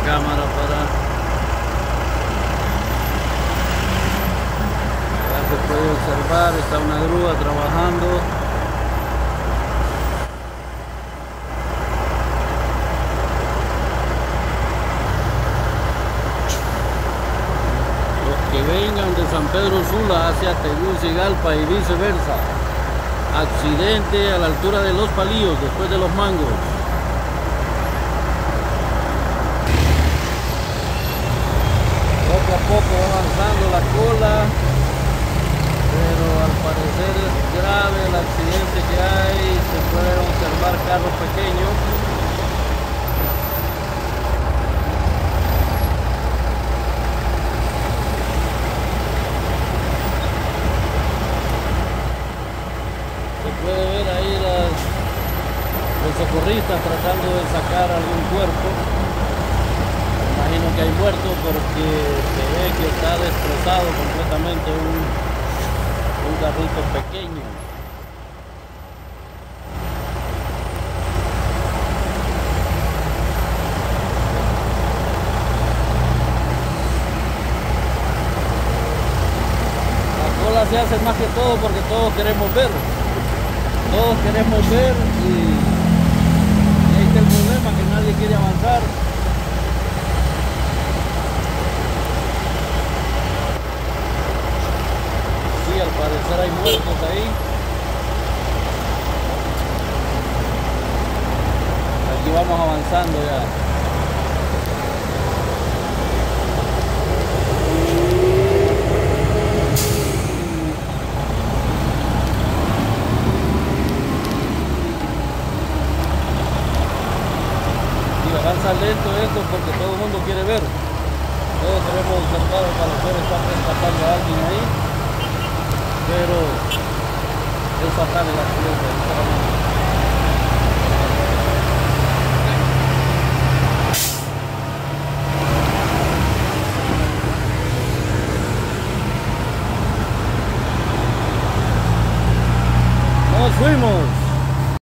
cámara para... Ya se puede observar, está una grúa trabajando. Los que vengan de San Pedro Sula hacia Tegucigalpa y viceversa, accidente a la altura de Los Palillos, después de Los Mangos. Poco a poco va avanzando la cola, pero al parecer es grave el accidente que hay. Se pueden observar carros pequeños. Se puede ver ahí los socorristas tratando de sacar algún cuerpo. Imagino que hay muertos porque se ve que está destrozado completamente un carrito pequeño. La cola se hace más que todo porque todos queremos ver. Todos queremos ver y ahí está el problema, que nadie quiere avanzar. Al parecer hay muertos ahí. Aquí vamos avanzando ya. Y avanza lento esto porque todo el mundo quiere ver. Todos queremos observar, al parecer está rescatando a alguien ahí. Pero es fatal el accidente.